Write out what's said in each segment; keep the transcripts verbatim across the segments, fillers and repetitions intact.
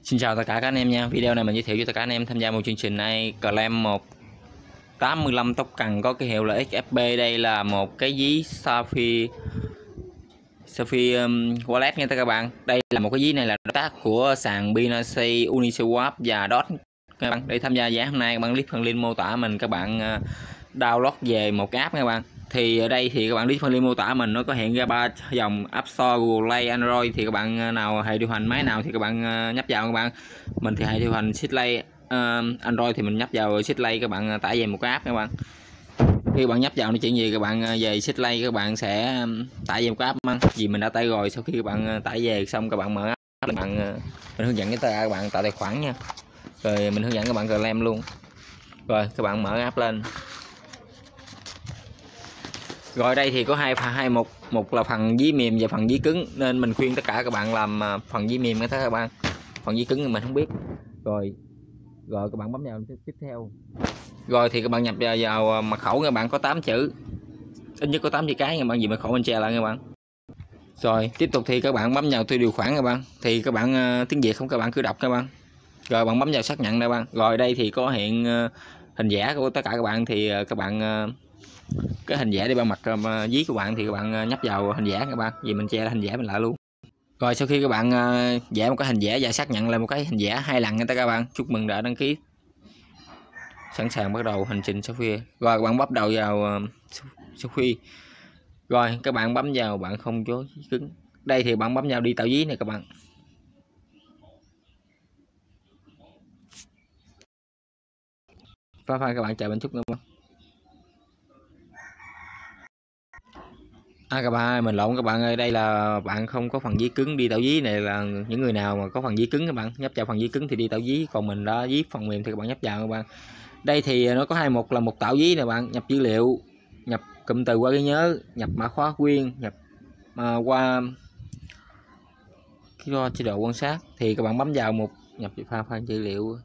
Xin chào tất cả các anh em nha. Video này mình giới thiệu cho tất cả anh em tham gia một chương trình này Clam một tám mươi lăm tốc cần có cái hiệu là ích ép pê. Đây là một cái ví Sapphire Sapphire um, Wallet nha các bạn. Đây là một cái ví này là đối tác của sàn Binance, Uniswap và đê o tê các bạn. Để tham gia giá hôm nay các bạn click phần link mô tả mình, các bạn uh, download về một cái app các bạn. Thì ở đây thì các bạn click phần link mô tả mình, nó có hiện ra ba dòng App Store, Google Play, Android. Thì các bạn nào hệ điều hành máy nào thì các bạn nhấp vào các bạn. Mình thì hệ điều hành Sitlay, uh, Android thì mình nhấp vào Sitlay, các bạn tải về một cái app các bạn. Khi các bạn nhấp vào nó chuyện gì, các bạn về Sitlay các bạn sẽ tải về một cái app mà vì mình đã tải rồi. Sau khi các bạn tải về xong, các bạn mở app, các bạn mình hướng dẫn cái tay các bạn tạo tài khoản nha, rồi mình hướng dẫn các bạn Clam luôn. Rồi các bạn mở app lên. Rồi đây thì có hai hai một một là phần ví mềm và phần ví cứng, nên mình khuyên tất cả các bạn làm phần ví mềm hết các bạn. Phần ví cứng thì mình không biết. Rồi rồi các bạn bấm vào tiếp theo. Rồi thì các bạn nhập vào, vào mật khẩu, các bạn có tám chữ, ít nhất có tám chữ cái các bạn, gì mật khẩu mình che lại các bạn. Rồi tiếp tục thì các bạn bấm vào thuê điều khoản các bạn. Thì các bạn uh, tiếng Việt không các bạn cứ đọc các bạn. Rồi bạn bấm vào xác nhận các bạn. Rồi đây thì có hiện uh, hình vẽ của tất cả các bạn. Thì uh, các bạn uh, cái hình vẽ để bằng mặt uh, ví của bạn thì các bạn nhấp vào hình vẽ các bạn, vì mình che hình vẽ mình lại luôn. Rồi sau khi các bạn uh, vẽ một cái hình vẽ và xác nhận lại một cái hình vẽ hai lần nha các bạn. Chúc mừng đã đăng ký. Sẵn sàng bắt đầu hành trình Sapphire. Rồi các bạn bắt đầu vào uh, Sapphire. Rồi các bạn bấm vào bạn không chối cứng. Đây thì bạn bấm vào đi tạo ví này các bạn. Phá phai các bạn chờ mình chút nữa. À các bạn ơi, mình lộn các bạn ơi, đây là bạn không có phần ví cứng. Đi tạo ví này là những người nào mà có phần ví cứng các bạn nhấp vào phần ví cứng thì đi tạo ví, còn mình đã ví phần mềm thì các bạn nhấp vào các bạn. Đây thì nó có hai một là một tạo ví nè bạn, nhập dữ liệu, nhập cụm từ qua trí nhớ, nhập mã khóa nguyên, nhập uh, qua cái chế độ quan sát. Thì các bạn bấm vào một nhập pha pha dữ liệu,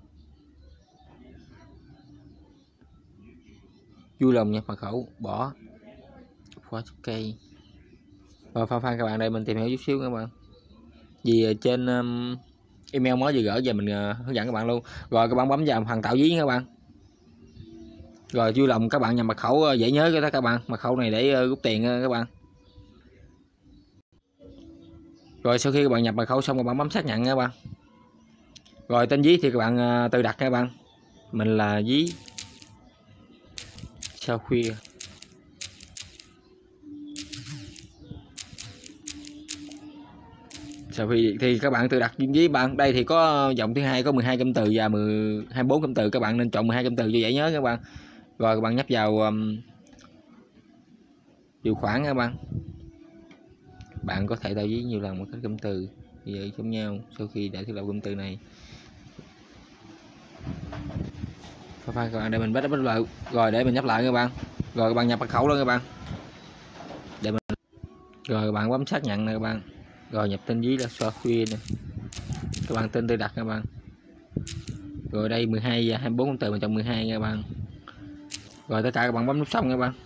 vui lòng nhập mật khẩu, bỏ khóa cây. Rồi pha pha các bạn, đây mình tìm hiểu chút xíu các bạn, vì trên um, email mới vừa gửi về mình uh, hướng dẫn các bạn luôn. Rồi các bạn bấm vào phần tạo ví các bạn. Rồi vui lòng các bạn nhập mật khẩu uh, dễ nhớ cho các bạn, mật khẩu này để uh, rút tiền uh, các bạn. Rồi sau khi các bạn nhập mật khẩu xong, các bạn bấm xác nhận các bạn. Rồi tên ví thì các bạn uh, tự đặt các bạn, mình là ví Sapphire. Sau khi thì các bạn tự đặt với bạn. Đây thì có dòng thứ hai có mười hai cụm từ và mười hai mươi bốn cụm từ, các bạn nên chọn mười hai cụm từ cho dễ nhớ các bạn. Rồi các bạn nhấp vào um, điều khoản các bạn. Bạn có thể tạo ví nhiều lần một cái cụm từ như vậy giống nhau. Sau khi đã thiết lập cụm từ này, các bạn để mình bắt bắt lại. Rồi để mình nhấp lại các bạn. Rồi các bạn nhập mật khẩu luôn các bạn. Để mình rồi các bạn bấm xác nhận này các bạn. Rồi nhập tên ví là Sapphire nè, các bạn tên tự đặt các bạn. Rồi đây mười hai và hai mươi bốn cụm từ mình chọn mười hai các bạn. Rồi tất cả các bạn bấm nút xong các bạn.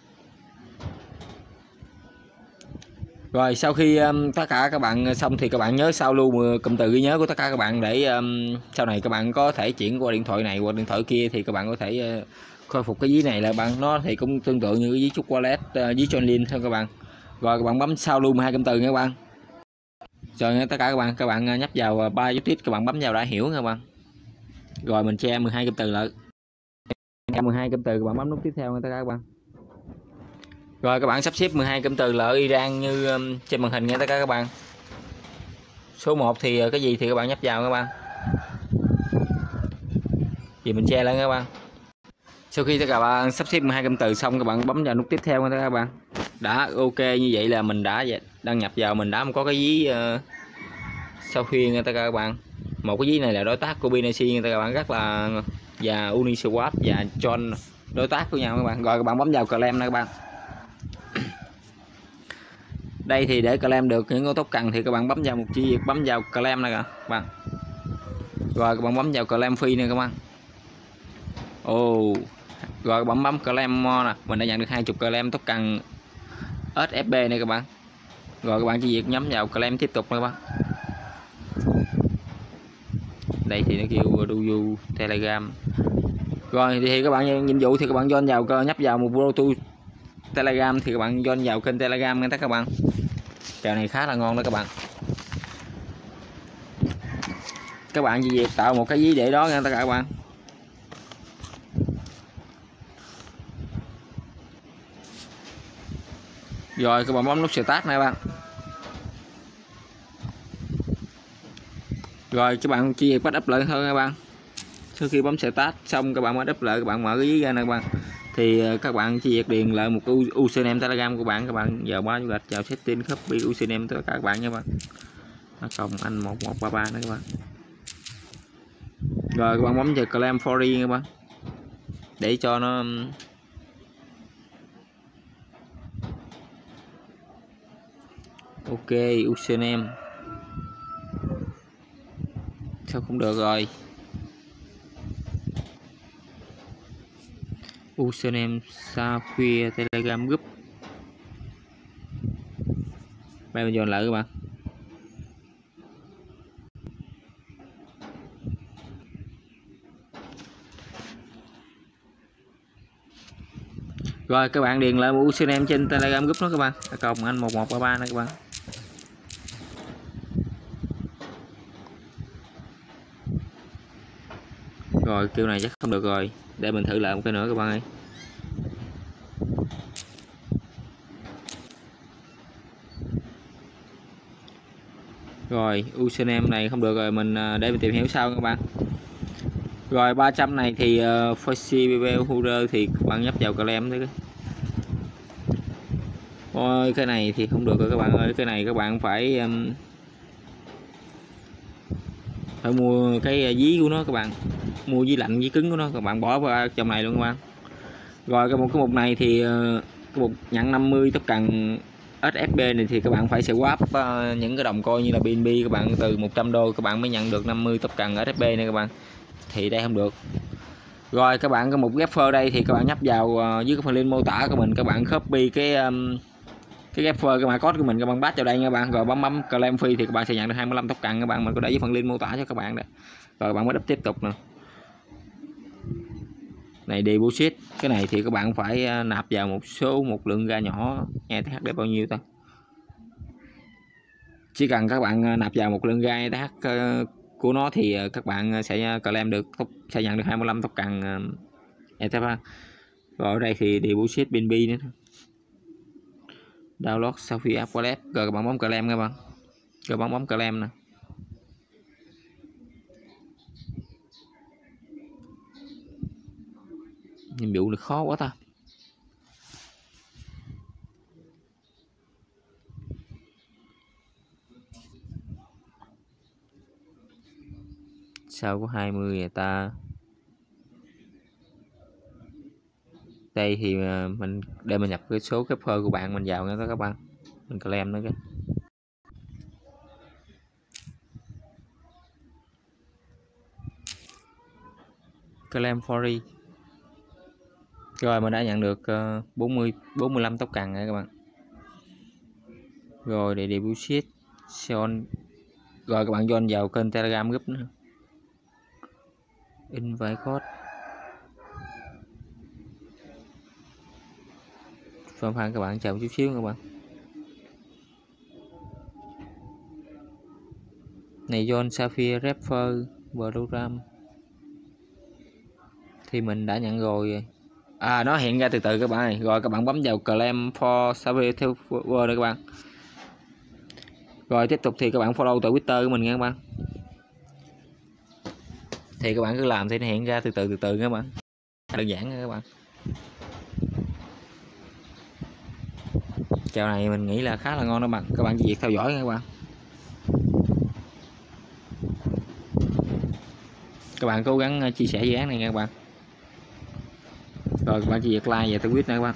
Rồi sau khi um, tất cả các bạn xong thì các bạn nhớ sao lưu cụm từ ghi nhớ của tất cả các bạn, để um, sau này các bạn có thể chuyển qua điện thoại này hoặc điện thoại kia thì các bạn có thể uh, khôi phục cái ví này là bạn. Nó thì cũng tương tự như cái ví Trust Wallet, uh, ví Joinlink thôi các bạn. Rồi các bạn bấm sao lưu mười hai cụm từ nha các bạn. Rồi tất cả các bạn các bạn nhấp vào ba dấu tích, các bạn bấm vào đã hiểu các bạn. Rồi mình che mười hai cụm từ lại, mười hai cụm từ, các bạn bấm nút tiếp theo nha tất cả các bạn. Rồi các bạn sắp xếp mười hai cụm từ là ở Iran như um, trên màn hình nha tất cả các bạn. Số một thì cái gì thì các bạn nhấp vào các bạn, thì mình che lên các bạn. Sau khi tất cả các bạn sắp xếp mười hai cụm từ xong, các bạn bấm vào nút tiếp theo nha tất cả các bạn. Đã ok như vậy là mình đã đăng nhập vào, mình đã có cái ví uh, Sapphire nha tất cả các bạn. Một cái ví này là đối tác của Binance nha tất cả các bạn, rất là, và Uniswap và John đối tác của nhau các bạn. Rồi các bạn bấm vào Clam nè các bạn. Đây thì để Clam được những con tốt cần thì các bạn bấm vào một chi bấm vào Clam nè các bạn. Rồi các bạn bấm vào Clam Free nè các bạn. Ồ oh. Rồi các bạn bấm Clam More nè, mình đã nhận được hai mươi Clam tốt cần ét ép pê này các bạn. Rồi các bạn chỉ việc nhắm vào Clam tiếp tục nè các bạn. Đây thì nó kêu Duyu Telegram. Rồi thì các bạn nhiệm vụ thì các bạn join vào cơ nhấp vào một Bluetooth Telegram thì các bạn join vào kênh Telegram nghe các bạn. Kèo này khá là ngon đó các bạn. Các bạn chỉ việc tạo một cái ví để đó nha tất cả các bạn. Rồi các bạn bấm nút start này các bạn. Rồi các bạn chỉ việc bắt up lại thôi các bạn. Sau khi bấm start xong các bạn mới up lại, các bạn mở cái ví ra nè các bạn. Thì các bạn chỉ việc điền lại một username Telegram của bạn, các bạn giờ bấm gạch vào setting copy username tất cả các bạn nha các bạn. Nó cộng anh một một ba ba nữa các bạn. Rồi các bạn bấm vào claim free các bạn. Để cho nó ok username. Sao không được rồi. Username Sapphire Telegram group. Bây giờ dồn lại các bạn. Rồi các bạn điền lại một username trên Telegram group đó các bạn. Cộng anh một một ba ba này các bạn. Rồi kêu này chắc không được rồi. Để mình thử lại một cái nữa các bạn ơi. Rồi username này không được rồi, mình để mình tìm hiểu sau các bạn. Rồi ba trăm này thì uh, Foxy Hooter thì các bạn nhấp vào claim đấy. Ôi cái này thì không được rồi các bạn ơi, cái này các bạn phải um, phải mua cái ví của nó các bạn, mua ví lạnh ví cứng của nó các bạn bỏ vào trong này luôn các bạn. Rồi cái một cái mục này thì uh, cái mục nhận năm mươi tóc cần ét ép bê này thì các bạn phải sẽ swap uh, những cái đồng coin như là bê en bê các bạn, từ một trăm đô các bạn mới nhận được năm mươi tóc cần ét ép bê này các bạn, thì đây không được. Rồi các bạn có một Gapher đây thì các bạn nhấp vào uh, dưới cái phần link mô tả của mình, các bạn copy cái um, cái Gapher cái mã code của mình, các bạn bắt vào đây nha các bạn, rồi bấm bấm claim free thì các bạn sẽ nhận được hai mươi lăm tóc cần các bạn, mình có để dưới phần link mô tả cho các bạn đấy. Rồi các bạn mới đắp tiếp tục nè. Này deposit, cái này thì các bạn phải nạp vào một số một lượng ga nhỏ, e tê hát để bao nhiêu ta. Chỉ cần các bạn nạp vào một lượng ga e tê hát của nó thì các bạn sẽ claim được, sẽ nhận được hai mươi lăm tóc cần e tê hát. Rồi ở đây thì deposit bê en bê nữa. Download Sapphire app wallet, rồi các bạn bấm claim các bạn. Rồi bấm bấm claim nè. Nhiệm vụ được khó quá ta. Sao có hai mươi người ta. Đây thì mình để mình nhập cái số cái phơ của bạn mình vào nha các bạn. Mình claim nữa kìa. Claim free. Rồi mình đã nhận được bốn mươi bốn mươi lăm tóc cần rồi các bạn. Rồi để deposit Sean. Rồi các bạn join vào kênh Telegram group nữa. Invite code. Phần phan các bạn chờ một chút xíu các bạn. Này join Sapphire Refer Program. Thì mình đã nhận rồi. À nó hiện ra từ từ các bạn ơi. Rồi các bạn bấm vào claim for Sapphire Refer đây các bạn. Rồi tiếp tục thì các bạn follow từ Twitter của mình nha các bạn. Thì các bạn cứ làm thì nó hiện ra từ từ từ từ các bạn. Đơn giản nha các bạn. Chào này mình nghĩ là khá là ngon đó bạn. Các bạn chỉ việc theo dõi nha các bạn. Các bạn cố gắng chia sẻ dự án này nha các bạn. Rồi các bạn chỉ việc like và tweet nè các bạn.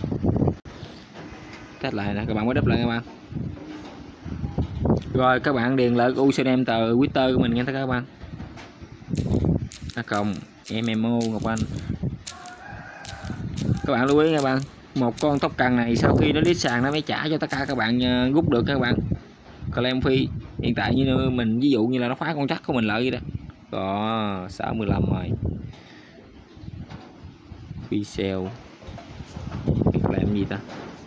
Cách lại nè, các bạn mới đắp lại các bạn. Rồi các bạn điền lại username từ Twitter của mình nha các bạn. A cộng em em ô Ngọc Anh. Các bạn lưu ý nha các bạn, một con tóc cần này sau khi nó list sàn nó mới trả cho tất cả các bạn rút được các bạn. Claim free hiện tại như mình ví dụ như là nó phá con chắc của mình lợi vậy đó. có sáu mươi lăm rồi. Pixel làm gì ta.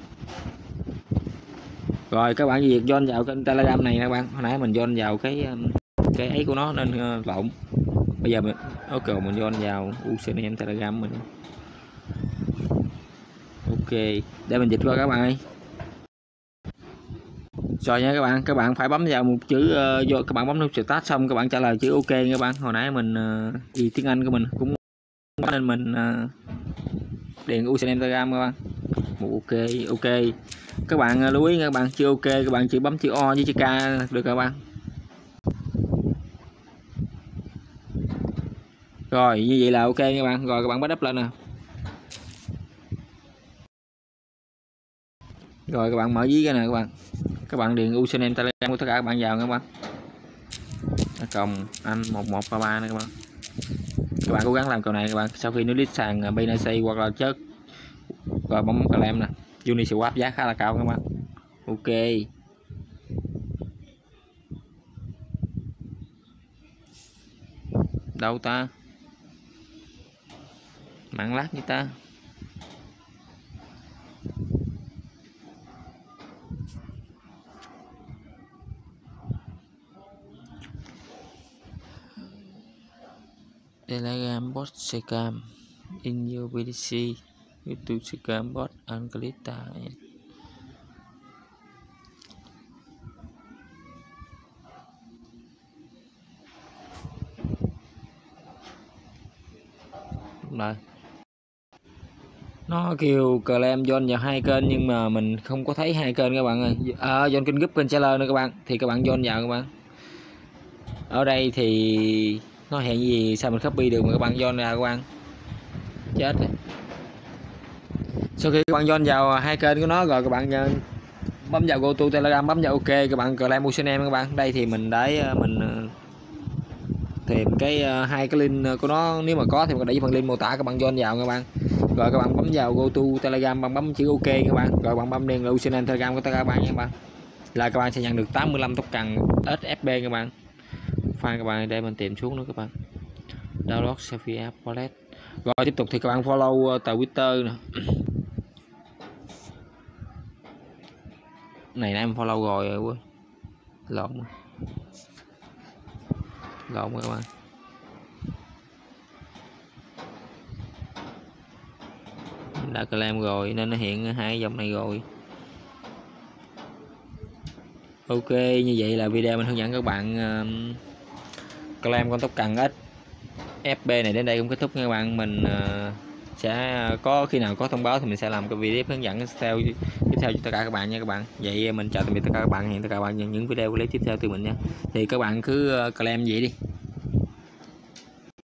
Rồi các bạn việc join vào kênh Telegram này các bạn. Hồi nãy mình join vào cái cái ấy của nó nên uh, lộn. Bây giờ mình ok mình join vào username Telegram mình. Ok, để mình dịch qua các bạn ơi. Rồi nha các bạn, các bạn phải bấm vào một chữ uh, vô các bạn bấm nút start xong các bạn trả lời chữ ok các bạn. Hồi nãy mình uh, gì tiếng Anh của mình cũng nên mình uh, điền username Telegram các bạn. Một ok, ok. Các bạn uh, lưu ý các bạn chưa ok các bạn chỉ bấm chữ O với chữ K được các bạn. Rồi như vậy là ok các bạn. Rồi các bạn bắt up lên nè. Rồi các bạn mở ví cái này các bạn. Các bạn điền username Telegram của tất cả các bạn vào các bạn. Cộng anh một một ba ba này các bạn. Các bạn cố gắng làm câu này các bạn. Sau khi nó list sàn Binance hoặc là chết rồi bấm cái lem nè. Uniswap giá khá là cao các bạn. Ok. Đâu ta? Mạng lát như ta. Telegram bot scam in your B T C YouTube scam bot and click time. Rồi. Nó kêu claim join vào hai kênh nhưng mà mình không có thấy hai kênh các bạn ơi. À, join kênh group kênh seller nữa các bạn. Thì các bạn join vào các bạn. Ở đây thì nó hẹn gì sao mình copy được mà các bạn join ra các bạn. Chết rồi. Sau khi các bạn join vào hai kênh của nó rồi các bạn bấm vào go to Telegram, bấm vào ok các bạn claim username các bạn. Đây thì mình để mình tìm cái hai cái link của nó, nếu mà có thì mình để phần link mô tả các bạn join vào các bạn. Rồi các bạn bấm vào go to Telegram, bạn bấm chữ ok các bạn. Rồi bạn bấm điền username Telegram của tất cả các bạn nha các bạn. Là các bạn sẽ nhận được tám mươi lăm token ét ép pê các bạn. File các bạn để mình tìm xuống nữa các bạn. Download selfie app wallet. Rồi tiếp tục thì các bạn follow tờ Twitter nè. Này nãy em follow rồi rồi quên. Lộn. Lộn các bạn. Đã claim rồi nên nó hiện hai dòng này rồi. Ok, như vậy là video mình hướng dẫn các bạn uh, claim con token ét ép pê này đến đây cũng kết thúc nha các bạn. Mình uh, sẽ có khi nào có thông báo thì mình sẽ làm cái video hướng dẫn theo tiếp theo cho tất cả các bạn nha các bạn. Vậy mình chào tạm biệt tất cả các bạn, hẹn tất cả các bạn những video clip tiếp theo từ mình nha. Thì các bạn cứ uh, claim vậy đi.